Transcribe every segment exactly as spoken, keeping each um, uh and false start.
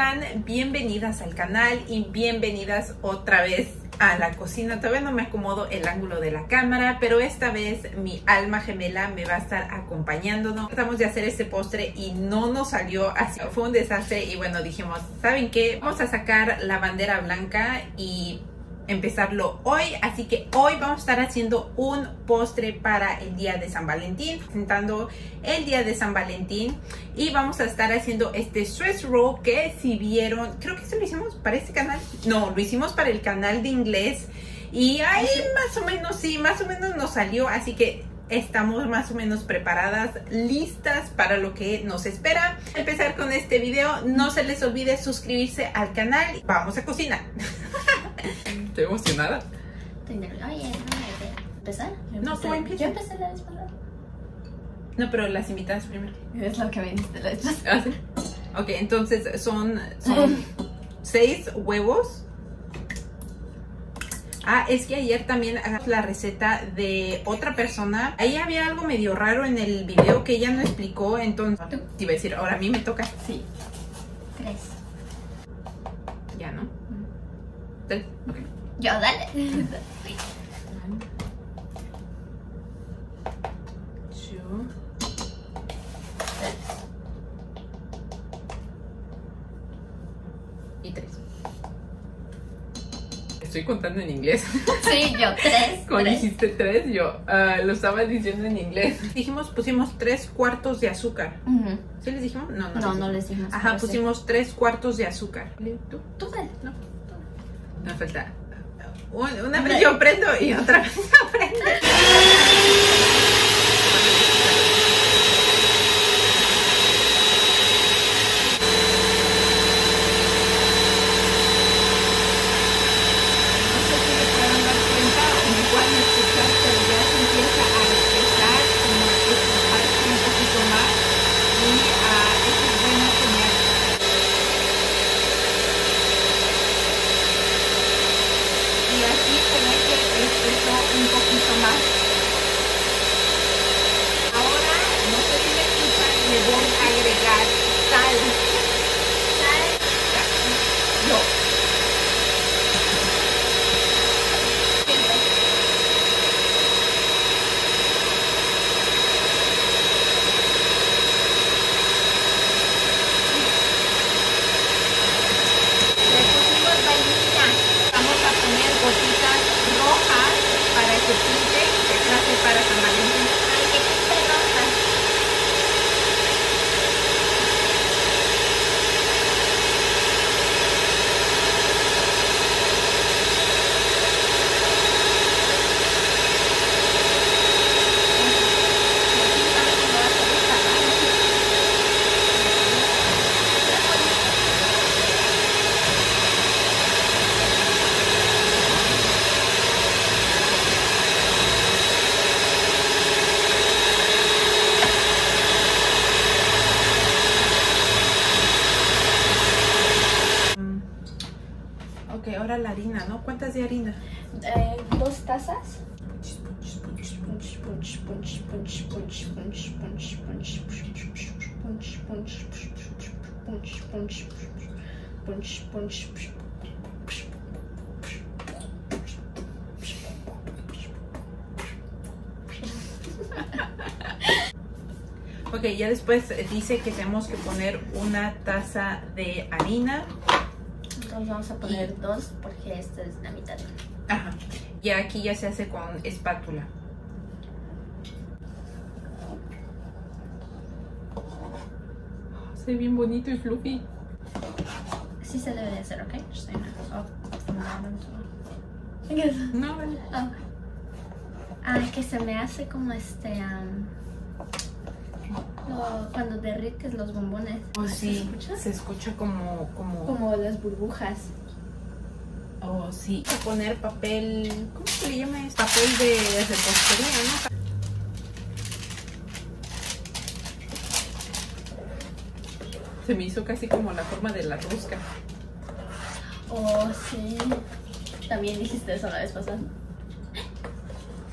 están? Bienvenidas al canal y bienvenidas otra vez a la cocina. Todavía no me acomodo el ángulo de la cámara, pero esta vez mi alma gemela me va a estar acompañándonos. Tratamos de hacer este postre y no nos salió así, fue un desastre. Y bueno, dijimos, ¿saben qué? Vamos a sacar la bandera blanca y empezarlo hoy. Así que hoy vamos a estar haciendo un postre para el día de San Valentín, presentando el día de San Valentín, y vamos a estar haciendo este Swiss roll que, si vieron, creo que se lo hicimos para este canal, no, lo hicimos para el canal de inglés, y ahí más o menos, sí, más o menos nos salió. Así que estamos más o menos preparadas, listas para lo que nos espera. Al empezar con este video, no se les olvide suscribirse al canal. Vamos a cocinar. Estoy emocionada. Estoy nerviosa. Oye, no, ¿empezar? No, tú empieza. Yo empecé la vez pasada. No, pero las invitadas primero. Es lo que me diste la vez pasada. ¿Ah, sí? Ok, entonces son, son seis huevos. Ah, es que ayer también hagamos la receta de otra persona. Ahí había algo medio raro en el video que ella no explicó. Entonces, te iba a decir, ahora a mí me toca. Sí. Tres. Ya, ¿no? Tres. Ok. Yo, dale. Two. Y tres. Estoy contando en inglés. Sí, yo, tres. Cuando tres. dijiste tres, yo uh, lo estaba diciendo en inglés. Dijimos, pusimos tres cuartos de azúcar. Uh-huh. ¿Sí les dijimos? No, no, No, les no dijimos. les dijimos. Ajá, pusimos sí. tres cuartos de azúcar. ¿Tú? Tú dale. No. Me falta. Una vez yo aprendo y otra vez aprendo. Ok, ahora la harina, ¿no? ¿Cuántas de harina? Eh, dos tazas. Ok, ya después dice que tenemos que poner una taza de harina. Entonces vamos a poner y... dos porque esta es la mitad. Ajá. Y aquí ya se hace con espátula. Se ve bien bonito y fluffy. Sí se debe de hacer, ¿ok? No, vale. Oh. Ah, que se me hace como este... Um, lo, cuando derrites los bombones. Oh, sí, ¿Se escucha? Se escucha como... Como, como las burbujas. Oh, sí. Voy a poner papel... ¿Cómo se le llama esto? Papel de repostería, ¿no? Se me hizo casi como la forma de la rosca. Oh, sí. También dijiste eso la vez pasada.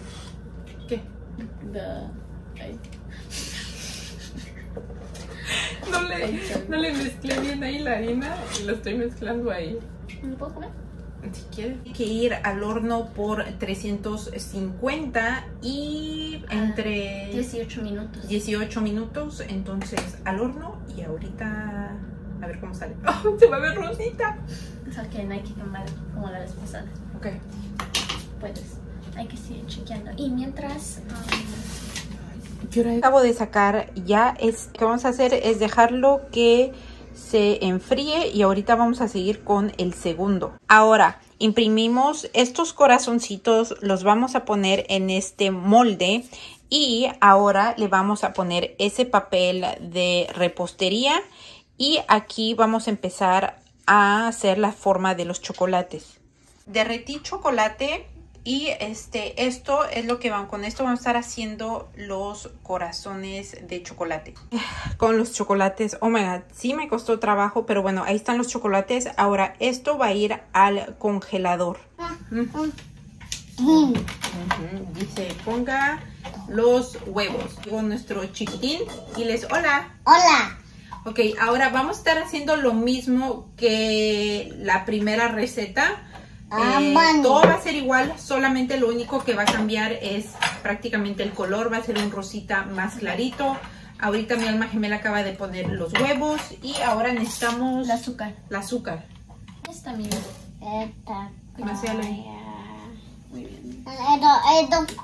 ¿Qué? The... Ay. No le, no le mezclé bien ahí la harina y lo estoy mezclando ahí. ¿Me puedo comer? Si quieres. Hay que ir al horno por trescientos cincuenta y entre Ah, dieciocho minutos. dieciocho minutos. Entonces al horno y ahorita a ver cómo sale. ¡Oh, se va a ver rosita! O sea que no hay que quemar como la vez pasada. Ok. Puedes. Hay que seguir chequeando. Y mientras... Um... Acabo de sacar ya. Es, lo que vamos a hacer es dejarlo que se enfríe y ahorita vamos a seguir con el segundo. Ahora imprimimos estos corazoncitos, los vamos a poner en este molde y ahora le vamos a poner ese papel de repostería y aquí vamos a empezar a hacer la forma de los chocolates. Derretí chocolate y este, esto es lo que van, con esto vamos a estar haciendo los corazones de chocolate. Con los chocolates, oh my god, sí me costó trabajo, pero bueno, ahí están los chocolates. Ahora esto va a ir al congelador. Mm. Uh-huh. Dice, ponga los huevos. Con nuestro chiquitín y les, hola. Hola. Ok, ahora vamos a estar haciendo lo mismo que la primera receta. Eh, todo va a ser igual, solamente lo único que va a cambiar es prácticamente el color, va a ser un rosita más clarito. Ahorita mi alma gemela acaba de poner los huevos y ahora necesitamos el azúcar. El azúcar. Esta misma. Esta. Demasiado ahí. Muy bien. Esto, esto.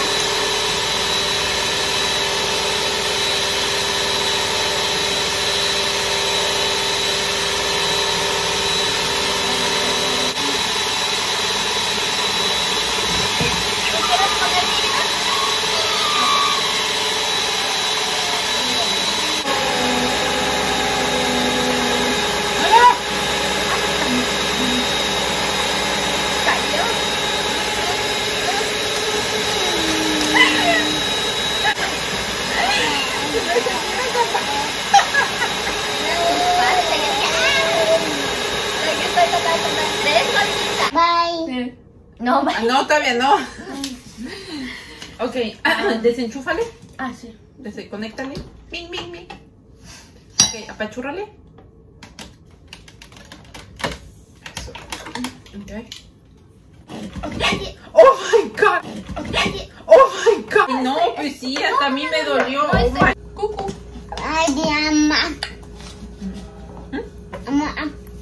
Bye. No, bye. No, todavía no. Ok, desenchúfale. Ah, sí. Desconéctale. Bing, bing, bing. Ok, apachúrrale. Eso. Okay. Oh my god. Oh my god. No, pues sí, hasta a mí me dolió. Oh my. Cucu. Ay, mamá. Mamá.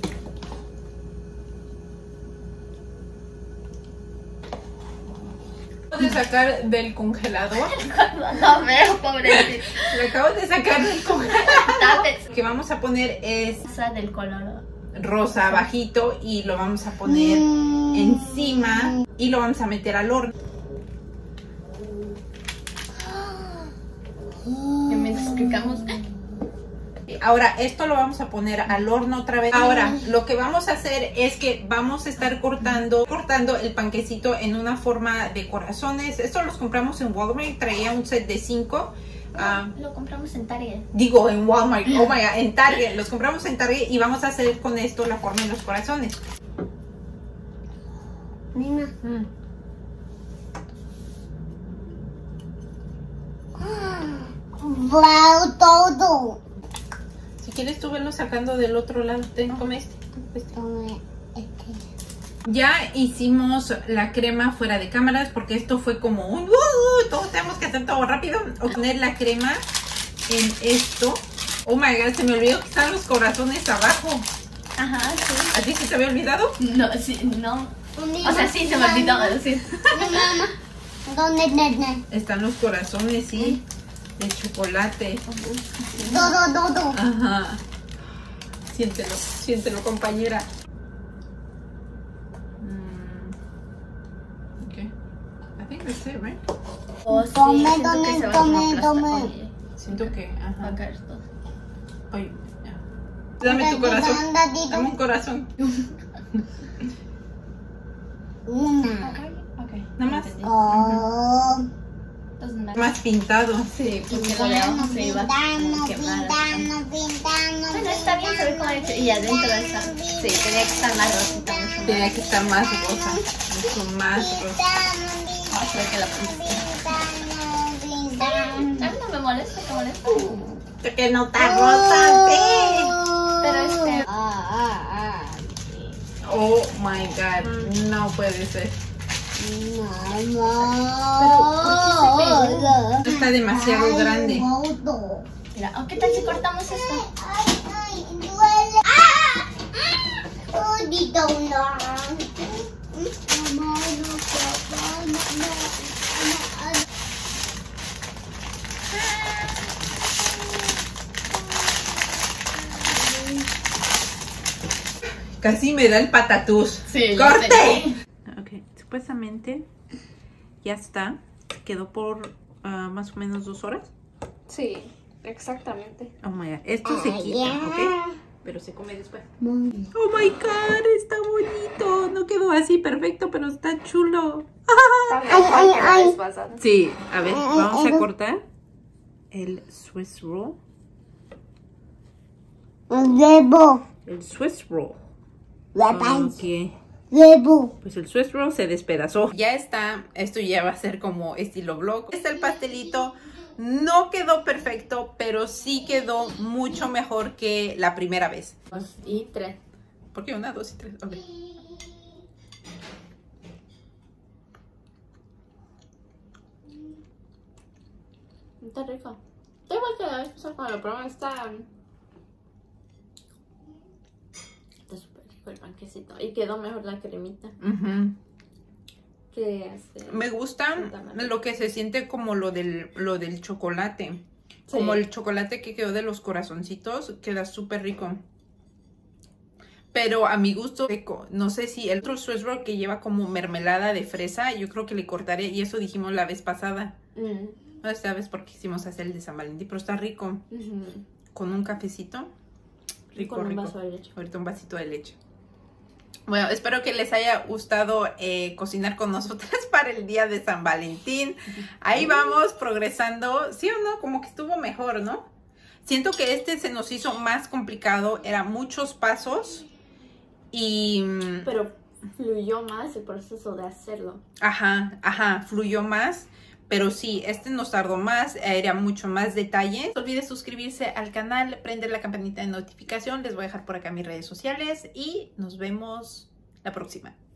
Acabo de sacar del congelador. No veo, pobrecito. Lo acabo de sacar del congelador. Lo que vamos a poner es Esa del color rosa bajito y lo vamos a poner encima y lo vamos a meter al horno. que me explicamos. Ahora esto lo vamos a poner al horno otra vez. Ahora lo que vamos a hacer es que vamos a estar cortando cortando el panquecito en una forma de corazones. Esto los compramos en Walmart, traía un set de cinco. No, uh, lo compramos en Target. Digo en Walmart, oh my god, en Target. Los compramos en Target y vamos a hacer con esto la forma de los corazones. Nina. Mm. Wow, todo. Si quieres tú velo sacando del otro lado. Ten, come este. este. Ya hicimos la crema fuera de cámaras porque esto fue como un... Uh, todos tenemos que hacer todo rápido. O poner la crema en esto. Oh my god, se me olvidó que están los corazones abajo. Ajá, sí. ¿A ti se te había olvidado? No, sí, no. O sea, sí, se me olvidó decir. Mamá, ¿dónde nene? Están los corazones, sí. De chocolate. Todo, todo. Ajá. Siéntelo, siéntelo, compañera. Mm. Ok. I think that's it, right? Oh, sí, Tome, siento tome, que se va tome, como a aplastar. tome. Oye, Siento que, va a ajá. caer todo. Oye, ya. Dame tu corazón. Dame un corazón. Una. Ok. Nada más. Oh. Entonces, nada. Más pintado. Sí, porque lo leamos se iba a Pintamos, quemar. pintamos, pintamos. Bueno, está bien, se ve como hecho. Y adentro está. Sí, tenía que estar más rosita, mucho más. Tenía que estar más rosa. Mucho más rosa. Vamos a ver que la pongo. Pintamos, pintamos. A mí no me molesta, que molesta. Que no está rosa, sí. Pero este. Ah, ah, ah. Oh my god, no puede ser. Mamá. Está demasiado grande. Mira, ¿o qué tal si cortamos esto? Ay, ay, duele. ¡Ah! ¡Ah! Ahorita una. Mamá, no, papá, no, no, no, no. Casi me da el patatús. Sí, ¡Corte! Ok, supuestamente ya está. Quedó por uh, más o menos dos horas. Sí, exactamente. Oh my god, esto se Ah, quita, yeah. ¿ok? Pero se come después. Oh my god, está bonito. No quedó así perfecto, pero está chulo. Está mejor ay, que la ay. vez pasada. Sí, a ver, Ay, vamos ay, a ay. cortar el Swiss roll. Debo. El Swiss roll. La panza. Ok. Debo. Pues el Swiss roll se despedazó. Ya está, esto ya va a ser como estilo vlog. Está el pastelito. No quedó perfecto, pero sí quedó mucho mejor que la primera vez. Dos y tres. ¿Por qué? Una, dos y tres. Ok. Está rico. Está igual que la vez pasada cuando lo probamos. Está. Está súper rico el panquecito. Y quedó mejor la cremita. Ujú. Que este. Me gusta lo que se siente como lo del, lo del chocolate. Sí. Como el chocolate que quedó de los corazoncitos. Queda súper rico. Pero a mi gusto, seco. No sé si el otro Swiss roll que lleva como mermelada de fresa, yo creo que le cortaré. Y eso dijimos la vez pasada. Mm. No, esta vez porque quisimos hacer el de San Valentín. Pero está rico. Ujú. Con un cafecito. Rico, Con un rico. vaso de leche. Ahorita un vasito de leche. Bueno, espero que les haya gustado eh, cocinar con nosotras para el día de San Valentín. Ahí vamos progresando. ¿Sí o no? Como que estuvo mejor, ¿no? Siento que este se nos hizo más complicado. Eran muchos pasos. Y... Pero fluyó más el proceso de hacerlo. Ajá, ajá, fluyó más. Pero sí, este nos tardó más, era mucho más detalle. No olvides suscribirse al canal, prender la campanita de notificación. Les voy a dejar por acá mis redes sociales y nos vemos la próxima.